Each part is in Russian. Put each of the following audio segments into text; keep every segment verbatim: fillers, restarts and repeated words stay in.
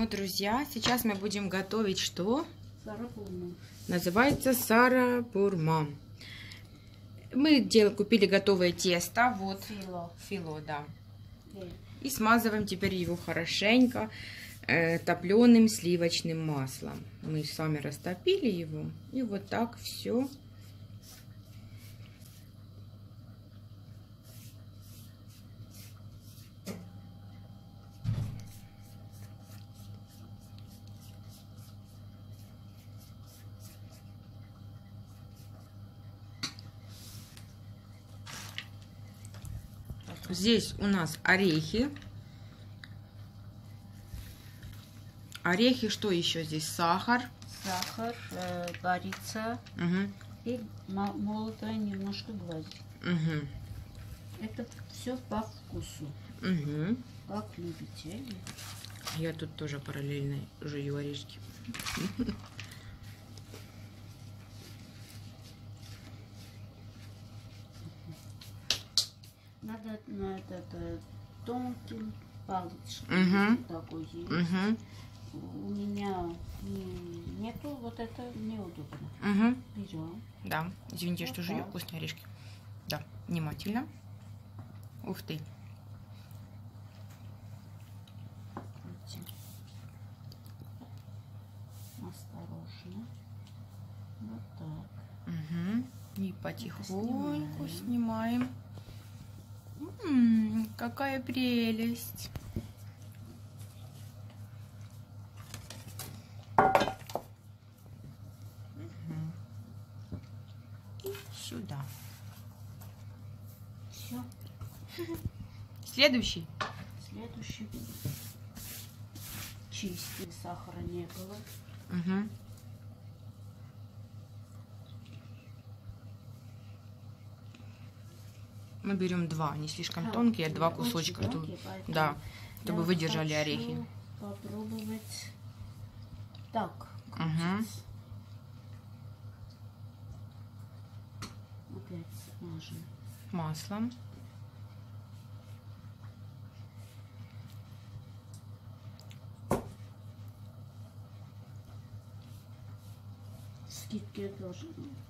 Ну, друзья, сейчас мы будем готовить что? Сарабурма. Называется сарабурма. Мы дел... купили готовое тесто. Вот. Фило. Фило, да. Э. И смазываем теперь его хорошенько э, топленым сливочным маслом. Мы сами растопили его. И вот так все. Здесь у нас орехи. Орехи, что еще здесь? Сахар. Сахар, э, корица Угу. и молотая немножко гвоздь. Угу. Это все по вкусу. Угу. Как любите. Я тут тоже параллельно жую орешки. Надо на этот тонким палочкой. Угу. Такой есть. Угу. У меня не, нету, вот это неудобно. Угу. Берем. Да, извините, Вот что жую так. вкусные орешки. Да, внимательно. Ух ты. Осторожно. Вот так. Угу. И потихоньку снимаем. М-м, какая прелесть. Угу. И сюда. Все. Следующий. Следующий. Чистый, сахара не было. Угу. Мы берем два, не слишком А, тонкие, два очень кусочка. тонкие, поэтому Да, чтобы я выдержали хочу орехи. Попробовать так. Угу. Опять смажем. Маслом. Скидки тоже.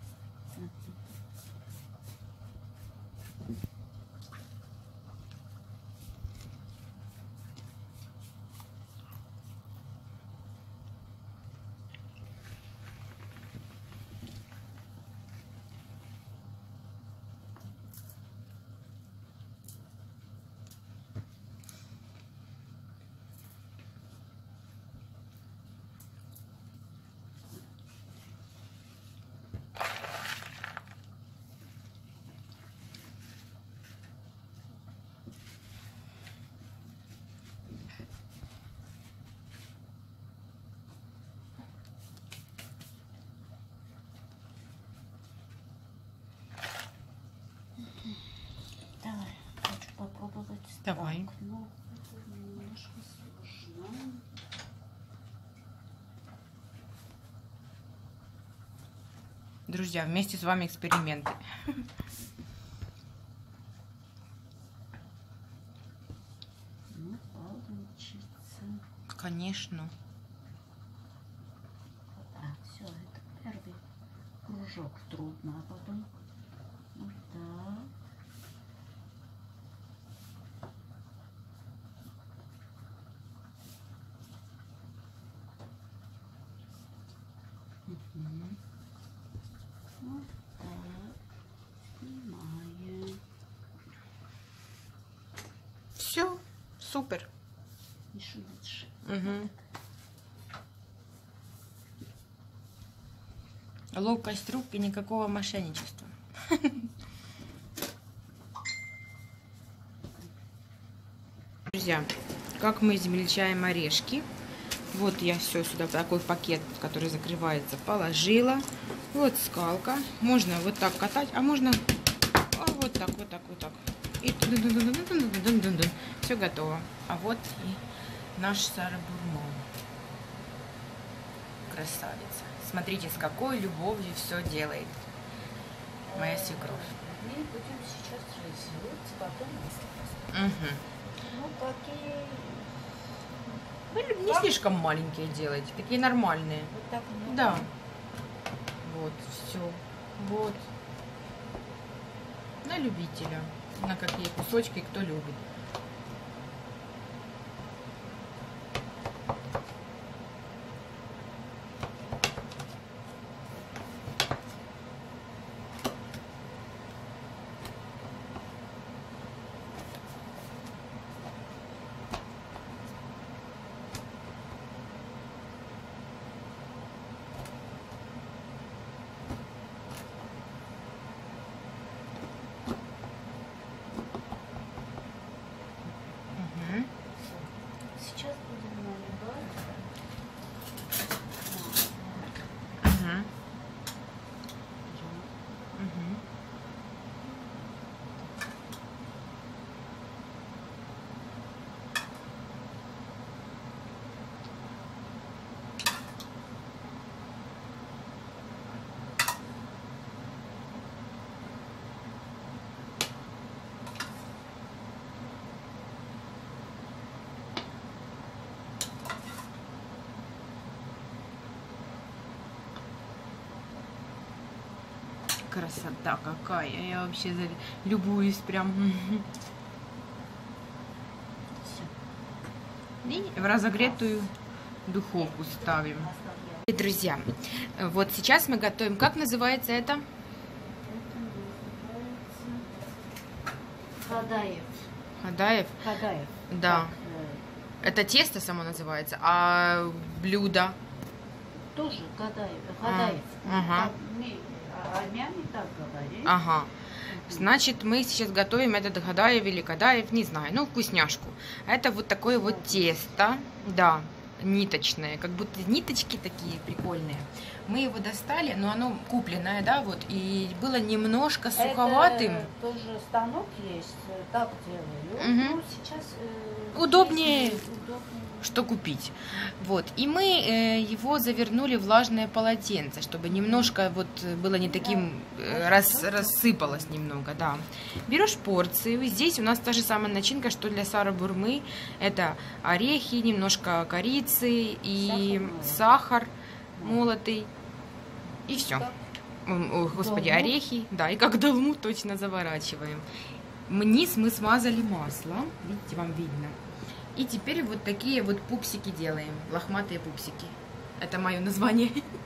Давай, хочу попробовать. Давай. Так, ну, это немножко сложно. Друзья, вместе с вами эксперименты. Ну, получится. Конечно. Так, все, это первый кружок трудно, а потом вот так. Угу. Вот так. Снимаем. Все, супер. Еще лучше. Угу. Ловкость рук и никакого мошенничества. Друзья, как мы измельчаем орешки. Вот я все сюда, такой пакет, который закрывается, положила. Вот скалка. Можно вот так катать, а можно а вот так, вот так, вот так. И все готово. А вот и наш сарабурма. Красавица. Смотрите, с какой любовью все делает моя свекровь. Мы будем сейчас разделать, потом масло. Угу. Ну, какие Ну, не слишком маленькие делайте, такие нормальные. Вот так много? Да. Вот, все. Вот. На любителя. На какие кусочки кто любит. Сейчас будем наливать. Угу. Угу. Красота какая. Я вообще любуюсь прям. И в разогретую духовку ставим. И, друзья, вот сейчас мы готовим. Как называется это? Хадаев. Хадаев? Хадаев. Да. Так, Это тесто само называется, а блюдо? э, тоже Хадаев. Хадаев. ага. Так, мы армяне так говорим. Ага. Значит, мы сейчас готовим этот Хадаев или Кадаев, не знаю, ну, вкусняшку. Это вот такое вот тесто, да, ниточное, как будто ниточки такие прикольные. Мы его достали, но оно купленное, да, вот, и было немножко суховатым. Это тоже станок есть, так делаю. Мгм. Ну, сейчас э, Удобнее. есть удобнее. Что купить. Вот. И мы э, его завернули в влажное полотенце, чтобы немножко вот было не таким, э, рас, рассыпалось немного, да. Берешь порцию. Здесь у нас та же самая начинка, что для сара-бурмы. Это орехи, немножко корицы и сахар молотый. И все. Так. О, господи, Долму. орехи. Да, и как долму точно заворачиваем. Низ мы смазали маслом. Видите, вам видно. И теперь вот такие вот пупсики делаем. Лохматые пупсики. Это мое название.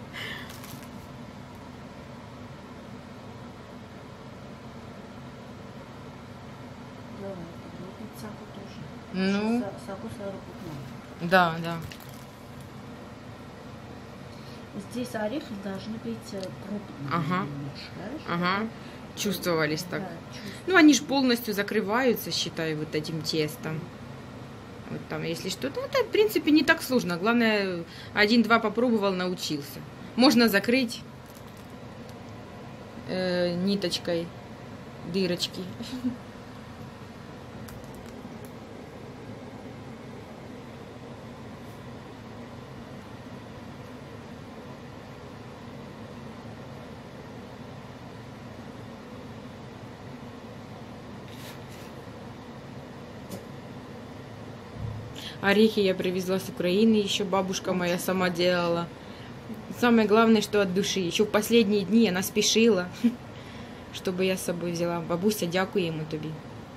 Давай, вот сахар тоже. Ну, Са- сахар сорок да, да. Здесь орехи должны быть э, крупные Ага. немножко. Ага. Чувствовались так. Да, чувствую. Ну, они же полностью закрываются, считай, вот этим тестом. Вот там, если что-то, это, в принципе, не так сложно. Главное, один-два попробовал, научился. Можно закрыть э, ниточкой дырочки. Орехи я привезла с Украины, еще бабушка моя сама делала. Самое главное, что от души. Еще в последние дни она спешила, чтобы я с собой взяла. Бабуся, дякуємо тобі.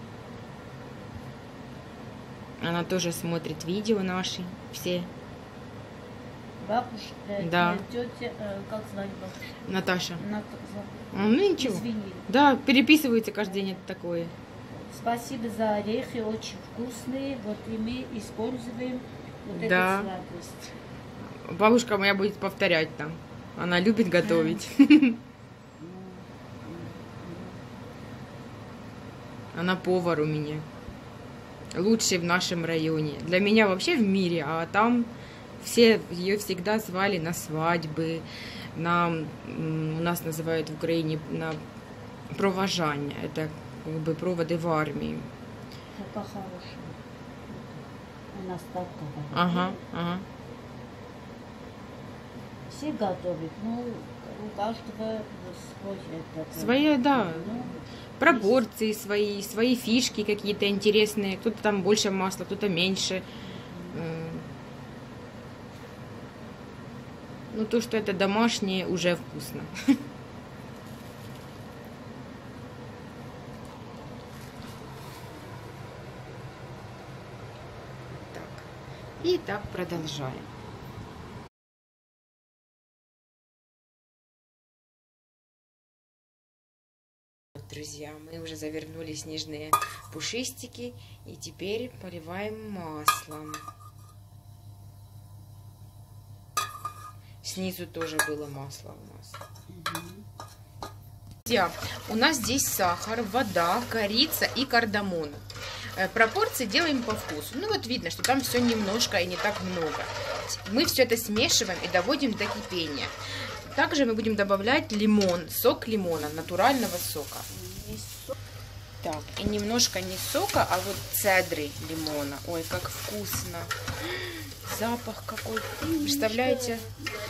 Она тоже смотрит видео наши, все. Бабушка, э, Да. э, тетя, э, как звать бабушку? Наташа. Нат- А, Ну ничего. Извини. Да, переписывается каждый день это такое. Спасибо за орехи, очень вкусные. Вот и мы используем вот Да. эту сладость. Бабушка моя будет повторять там. Она любит готовить. Она повар у меня. Лучший в нашем районе. Для меня вообще в мире, а там все ее всегда звали на свадьбы, на, м, у нас называют в Украине на провожання. Это как бы проводы в армию. Какая хорошая. У нас так говорят. Ага, ага. Все готовят, ну, у каждого свой этот. Своя, да. Ну, Пропорции свои, свои фишки какие-то интересные. Кто-то там больше масла, кто-то меньше. Э, Но то, что это домашнее, уже вкусно. Так. И так продолжаем. Друзья, мы уже завернули снежные пушистики и теперь поливаем маслом. Снизу тоже было масло у нас. Угу. Друзья, у нас здесь сахар, вода, корица и кардамон. Пропорции делаем по вкусу. Ну вот видно, что там все немножко и не так много. Мы все это смешиваем и доводим до кипения. Также мы будем добавлять лимон, сок лимона, натурального сока. Так, и немножко не сока, а вот цедры лимона. Ой, как вкусно. Запах какой. Представляете?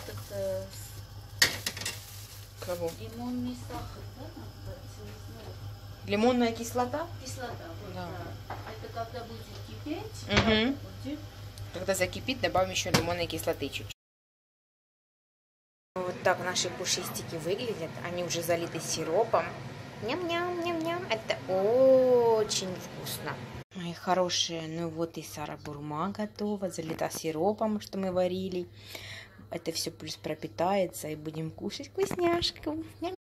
Кого? Лимонный сахар, да? Лимонная кислота? Кислота, вот, да. Да. Это когда будет кипеть, угу. будет... Когда закипит, добавим еще лимонной кислоты чуть-чуть. Вот так наши пушистики выглядят. Они уже залиты сиропом. Ням-ням, ням-ням. Это очень вкусно. Мои хорошие, ну вот и сара-бурма готова. Залита сиропом, что мы варили. Это все плюс пропитается. И будем кушать вкусняшку. Ням-ням.